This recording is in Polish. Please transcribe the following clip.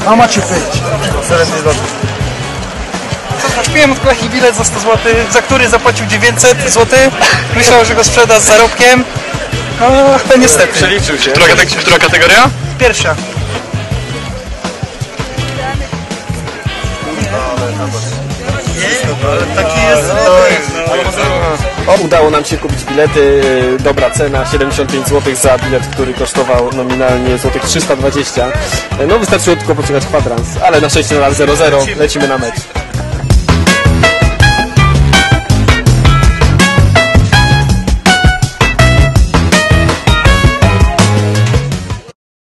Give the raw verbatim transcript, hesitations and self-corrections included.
How much you pay? siedemdziesiąt złotych. Kupiłem od kolegi bilet za sto złotych, za który zapłacił dziewięćset złotych. Myślał, że go sprzeda z zarobkiem. No, to niestety. Przeliczył się. Która, kate która kategoria? Pierwsza. Ale taki jest... O, udało nam się kupić bilety, dobra cena, siedemdziesiąt pięć złotych za bilet, który kosztował nominalnie złotych trzysta dwadzieścia. No wystarczyło tylko poczekać kwadrans, ale na szczęście nadal zero zero, lecimy na mecz.